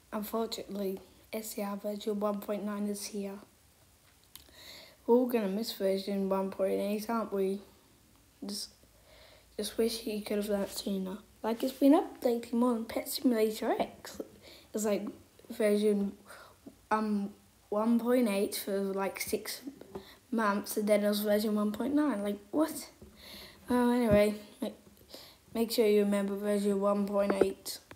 unfortunately, Scr version 1.9 is here. We're all gonna miss version 1.8, aren't we? Just wish you could have learnt sooner. Like, it's been updating more than Pet Simulator X. It's like version 1.8 for like 6 months, and then it was version 1.9. Like, what? Oh, anyway, make sure you remember version 1.8.